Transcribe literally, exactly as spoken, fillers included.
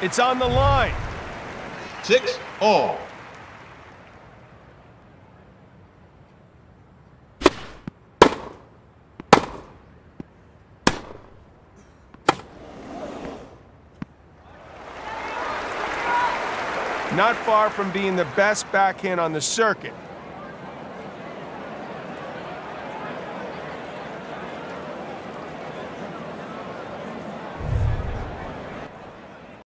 It's on the line. Six all. Not far from being the best backhand on the circuit.